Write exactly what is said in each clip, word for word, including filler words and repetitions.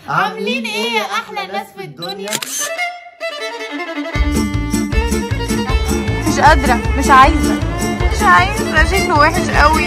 عاملين ايه يا احلى ناس في الدنيا؟ مش قادرة، مش عايزة مش عايزة شكله وحش قوي.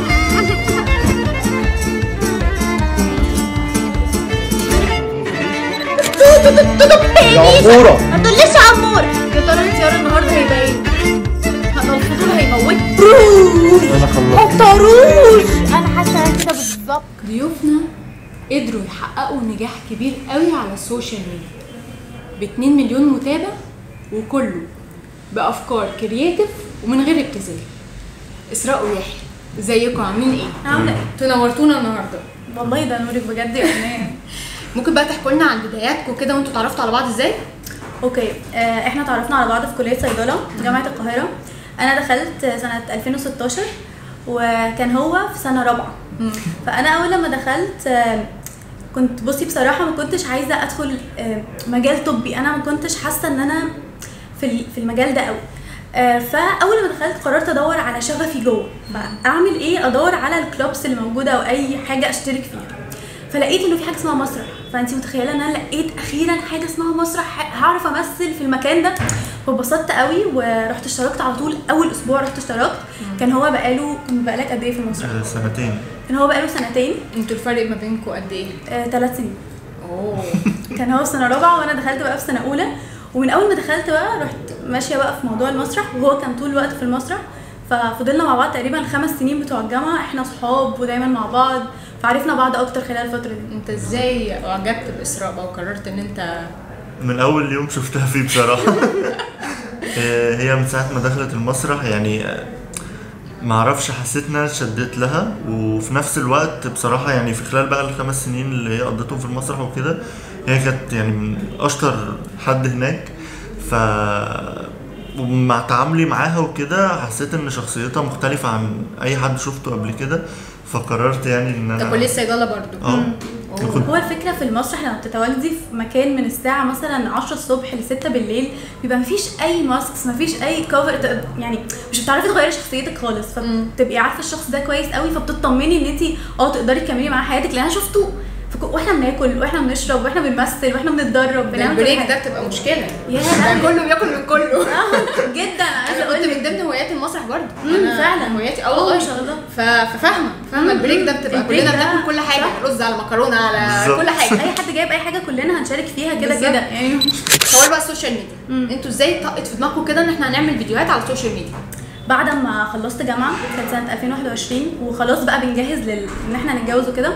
يا عمورة ما تقوليش يا عمورة. يا ترى الاختيار النهارده هيبقى ايه؟ انا الفضول هيموت. انا خلصت. حطروش. انا حاسة كده بالظبط. ضيوفنا قدروا يحققوا نجاح كبير قوي على السوشيال ميديا باتنين مليون متابع، وكله بافكار كرياتيف ومن غير ابتذال. اسراء ويحيى، ازيكم عاملين ايه؟ عاملة ايه؟ تنورتونا النهارده. والله ده نورك بجد يا امنيه. ممكن بقى تحكوا لنا عن بداياتكم كده وانتوا اتعرفتوا على بعض ازاي؟ اوكي، آه احنا اتعرفنا على بعض في كليه صيدله جامعه القاهره. انا دخلت سنه ألفين وستاشر وكان هو في سنه رابعه. فانا اول لما دخلت آه كنت بصي بصراحه ما كنتش عايزه ادخل آه مجال طبي. انا ما كنتش حاسه ان انا في في المجال ده قوي. آه فاول ما دخلت قررت ادور على شغفي جوه. فاعمل ايه؟ ادور على الكلوبس اللي موجوده او اي حاجه اشترك فيها. فلقيت انه في حاجه اسمها مسرح. فانت متخيله ان انا لقيت اخيرا حاجه اسمها مسرح هعرف امثل في المكان ده. فبسطت قوي ورحت اشتركت على طول. اول اسبوع رحت اشتركت. كان هو بقاله بقالك قد ايه في المسرح؟ آه سنتين. كان هو بقاله سنتين. انتوا الفرق ما بينكم قد ايه؟ آه، ثلاث سنين. اوه. كان هو في سنه رابعه وانا دخلت بقى في سنه اولى. ومن اول ما دخلت بقى رحت ماشيه بقى في موضوع المسرح وهو كان طول الوقت في المسرح. ففضلنا مع بعض تقريبا الخمس سنين بتوع الجامعه احنا صحاب ودايما مع بعض. فعرفنا بعض اكتر خلال الفتره دي. انت ازاي اعجبت باسراء بقى وقررت ان انت؟ من اول يوم شفتها فيه بصراحة. هي من ساعة ما دخلت المسرح يعني ما اعرفش حسيت انها شدت لها. وفي نفس الوقت بصراحة يعني في خلال بقى الخمس سنين اللي هي قضيتهم في المسرح وكده هي كانت يعني من اشطر حد هناك. ف ومع تعاملي معاها وكده حسيت ان شخصيتها مختلفة عن اي حد شفته قبل كده. فقررت يعني ان انا طب وليه الصيدله برضو؟ اه هو الفكره في المسرح لما بتتواجدي في مكان من الساعه مثلا عشرة الصبح ل ستة بالليل بيبقى مفيش اي ماسكس مفيش اي كفر. يعني مش بتعرفي تغيري شخصيتك خالص. فبتبقي عارفه الشخص ده كويس قوي فبتطمني ان انت اه تقدري تكملي معاه حياتك. لان انا شفته واحنا بناكل واحنا بنشرب واحنا بنمثل واحنا بنتدرب بنعمل البريك ده بتبقى مشكله. يا ده كله بياكل من كله. جدا. عايزه انا اقول كنت لك من ضمن هوايات المسرح برضه. انا فعلا هواياتي اه والله ما شاء الله. ففاهمه فاهمه البريك ده بتبقى كلنا بناكل كل حاجه، رز على مكرونه على كل حاجه. اي حد جايب اي حاجه كلنا هنشارك فيها كده كده يعني. حوار بقى السوشيال ميديا، انتوا ازاي طقت في دماغكم كده ان احنا هنعمل فيديوهات على السوشيال ميديا؟ بعد ما خلصت جامعه كانت سنه ألفين وواحد وعشرين وخلاص بقى بنجهز لل... ان احنا نتجوز وكده.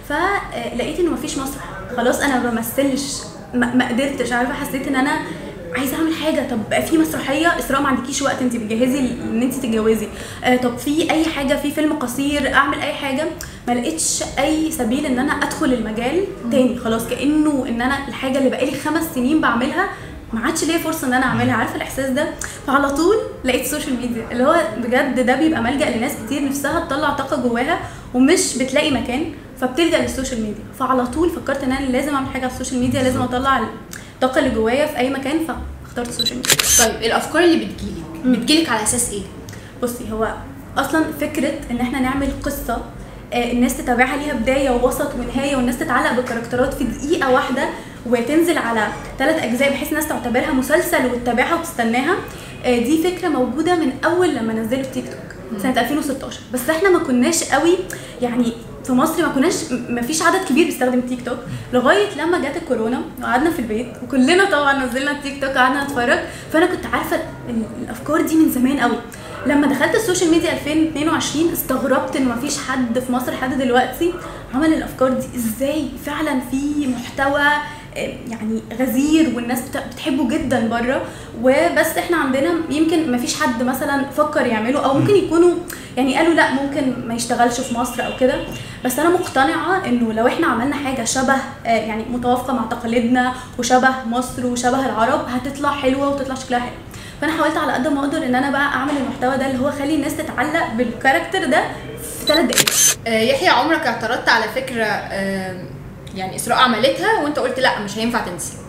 فلقيت انه مفيش مسرح خلاص. انا ما بمثلش ما, ما قدرتش. عارفه حسيت ان انا عايزه اعمل حاجه. طب بقى في مسرحيه اسراء ما عندكيش وقت انت بتجهزي ان انت تتجوزي. آه طب في اي حاجه في فيلم قصير اعمل اي حاجه. ما لقيتش اي سبيل ان انا ادخل المجال تاني. خلاص كانه ان انا الحاجه اللي بقالي خمس سنين بعملها ما عادش ليا فرصه ان انا اعملها. عارفه الاحساس ده؟ فعلى طول لقيت السوشيال ميديا اللي هو بجد ده بيبقى ملجأ لناس كتير نفسها تطلع طاقه جواها ومش بتلاقي مكان فبتلجأ للسوشيال ميديا. فعلى طول فكرت ان انا لازم اعمل حاجه على السوشيال ميديا، لازم اطلع الطاقه اللي جوايا في اي مكان فاخترت السوشيال ميديا. طيب الافكار اللي بتجيلك بتجيلك على اساس ايه؟ بصي هو اصلا فكره ان احنا نعمل قصه آه الناس تتابعها ليها بدايه ووسط ونهايه والناس تتعلق بالكاركترات في دقيقه واحده وتنزل على ثلاث اجزاء بحيث الناس تعتبرها مسلسل وتتابعها وتستناها. آه دي فكره موجوده من اول لما نزلوا التيك توك سنه ألفين وستاشر. بس احنا ما كناش قوي يعني في مصر ما كناش ما فيش عدد كبير بيستخدم تيك توك لغايه لما جت الكورونا وقعدنا في البيت وكلنا طبعا نزلنا التيك توك قعدنا نتفرج. فانا كنت عارفه الافكار دي من زمان قوي. لما دخلت السوشيال ميديا ألفين واتنين وعشرين استغربت ان ما فيش حد في مصر لحد دلوقتي عمل الافكار دي. ازاي فعلا في محتوى يعني غزير والناس بتحبه جدا بره وبس احنا عندنا يمكن ما فيش حد مثلا فكر يعمله او ممكن يكونوا يعني قالوا لا ممكن ما يشتغلش في مصر او كده. بس انا مقتنعه انه لو احنا عملنا حاجه شبه يعني متوافقه مع تقاليدنا وشبه مصر وشبه العرب هتطلع حلوه وتطلع شكلها حلو. فانا حاولت على قد ما اقدر ان انا بقى اعمل المحتوى ده اللي هو خلي الناس تتعلق بالكاركتر ده في ثلاث دقايق. آه يحيى، عمرك اعترضت على فكره آه يعني اسراء عملتها وانت قلت لا مش هينفع تنسي؟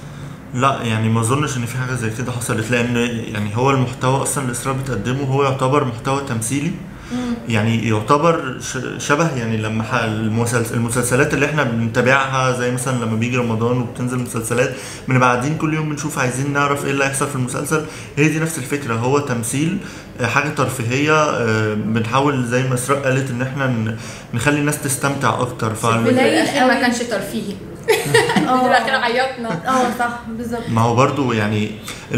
لا يعني ما اظنش ان في حاجه زي كده حصلت. لان يعني هو المحتوى اصلا اللي اسراء بتقدمه هو يعتبر محتوى تمثيلي. يعني يعتبر شبه يعني لما المسلسل المسلسلات اللي احنا بنتابعها زي مثلا لما بيجي رمضان وبتنزل مسلسلات بنبقى قاعدين كل يوم بنشوف عايزين نعرف ايه اللي هيحصل في المسلسل. هي دي نفس الفكره، هو تمثيل، حاجه ترفيهيه، بنحاول زي ما اسراء قالت ان احنا نخلي الناس تستمتع اكتر. فالاخر ما كانش ترفيهي اه الاخر عيطنا اه صح بالظبط. ما هو برضو يعني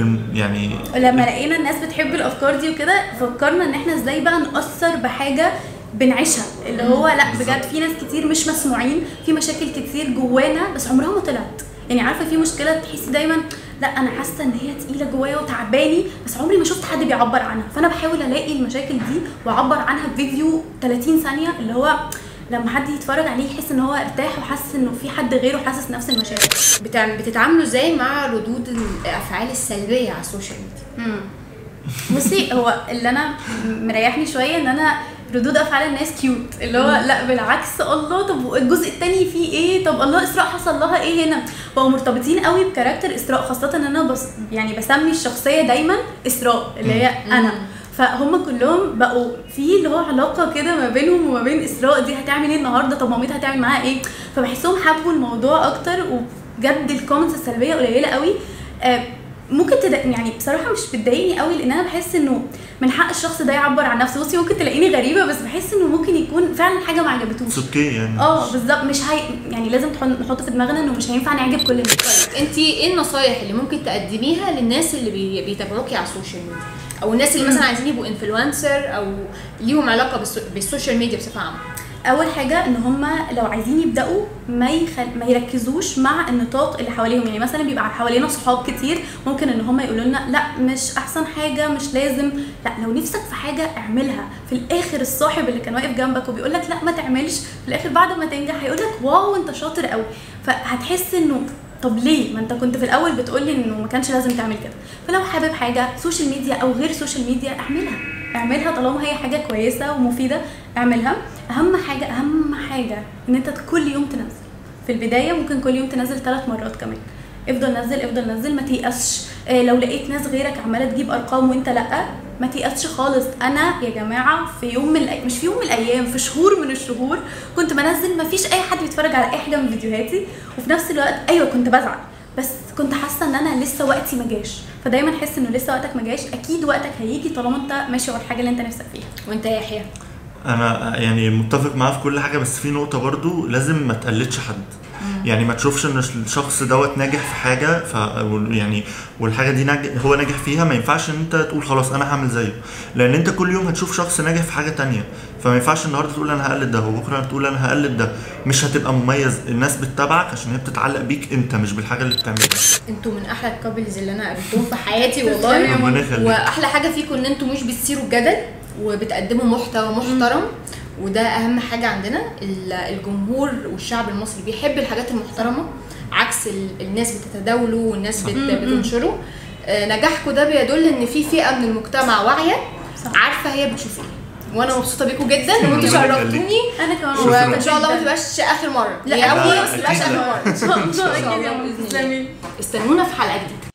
يعني لما لقينا الناس بتحب الافكار دي وكده فكرنا ان احنا ازاي بقى نأثر بحاجه بنعيشها، اللي هو لا بجد في ناس كتير مش مسموعين، في مشاكل كتير جوانا بس عمرها ما طلعت. يعني عارفه في مشكله تحسي دايما لا انا حاسه ان هي تقيله جوايا وتعباني بس عمري ما شفت حد بيعبر عنها، فانا بحاول الاقي المشاكل دي واعبر عنها بفيديو ثلاثين ثانيه اللي هو لما حد يتفرج عليه يحس ان هو ارتاح وحاسس انه في حد غيره حاسس نفس المشاعر. بتتعاملوا ازاي مع ردود الافعال السلبيه على السوشيال ميديا؟ امم بصي هو اللي انا مريحني شويه ان انا ردود افعال الناس كيوت، اللي هو لا بالعكس الله طب الجزء الثاني فيه ايه، طب الله اسراء حصل لها ايه هنا، بقوا مرتبطين قوي بكاركتر اسراء، خاصه ان انا بس يعني بسمي الشخصيه دايما اسراء اللي هي انا، فهم كلهم بقوا في اللي هو علاقه كده ما بينهم وما بين اسراء دي هتعمل ايه النهارده، طب مامتها هتعمل معاها ايه، فبحسهم حبوا الموضوع اكتر. وبجد الكومنتس السلبيه قليله قوي، آه ممكن تد... يعني بصراحه مش بتضايقني قوي لان انا بحس انه من حق الشخص ده يعبر عن نفسه. بصي ممكن تلاقيني غريبه بس بحس انه ممكن يكون فعلا حاجه ما عجبتوش اوكي يعني اه بالظبط، مش هي يعني لازم نحط في دماغنا انه مش هينفع نعجب كل الناس. طيب انت ايه النصايح اللي ممكن تقدميها للناس اللي بي... بيتابعوكي على السوشيال ميديا او الناس اللي مثلا عايزين يبقوا انفلونسر او ليهم علاقه بالسو... بالسوشيال ميديا بصفه عامه؟ اول حاجه ان هم لو عايزين يبداوا ما يخل... ما يركزوش مع النطاق اللي حواليهم. يعني مثلا بيبقى حوالينا صحاب كتير ممكن ان هم يقولوا لنا لا مش احسن حاجه مش لازم، لا لو نفسك في حاجه اعملها. في الاخر الصاحب اللي كان واقف جنبك وبيقول لك لا ما تعملش في الاخر بعد ما تنجح هيقول لك واو انت شاطر قوي، فهتحس انه طب ليه ما انت كنت في الاول بتقولي انه ما كانش لازم تعمل كده. فلو حابب حاجه سوشيال ميديا او غير سوشيال ميديا اعملها اعملها طالما هي حاجه كويسه ومفيده اعملها. اهم حاجه اهم حاجه ان انت كل يوم تنزل. في البدايه ممكن كل يوم تنزل ثلاث مرات كمان، افضل نزل افضل نزل ما تيأسش. اه لو لقيت ناس غيرك عماله تجيب ارقام وانت لا ما تيأسش خالص. انا يا جماعه في يوم من الأي... مش في يوم من الايام في شهور من الشهور كنت بنزل ما فيش اي حد بيتفرج على اي حاجه من فيديوهاتي، وفي نفس الوقت ايوه كنت بزعل بس كنت حاسه ان انا لسه وقتي ما جاش. فدايما حس انه لسه وقتك ما جاش، اكيد وقتك هيجي طالما انت ماشي ورا الحاجه اللي انت نفسك فيها. وانت يا يحيى؟ انا يعني متفق معاه في كل حاجه بس في نقطه برضو لازم ما تقلدش حد. يعني ما تشوفش ان الشخص دوت ناجح في حاجه ف يعني والحاجه دي ناجح هو ناجح فيها ما ينفعش ان انت تقول خلاص انا هعمل زيه، لان انت كل يوم هتشوف شخص ناجح في حاجه تانية، فما ينفعش النهارده تقول انا هقلد ده وبكره تقول انا هقلد ده، مش هتبقى مميز. الناس بتتابعك عشان هي بتتعلق بيك انت مش بالحاجه اللي بتعملها. انتوا من احلى الكابلز اللي انا قابلتهم في حياتي والله، واحلى حاجه فيكم ان انتوا مش بتثيروا الجدل وبتقدموا محتوى محترم، وده اهم حاجه عندنا. الجمهور والشعب المصري بيحب الحاجات المحترمه عكس الناس بتتداوله والناس بتنشره. نجاحكم ده بيدل ان في فئه من المجتمع واعيه عارفه هي بتشوف ايه، وانا مبسوطه بيكم جدا وانتوا شرفتوني. انا كمان وان شاء الله ما تبقاش اخر مره، لا هي اول بس ما تبقاش اخر مره ان شاء الله. استنونا في حلقه جديده.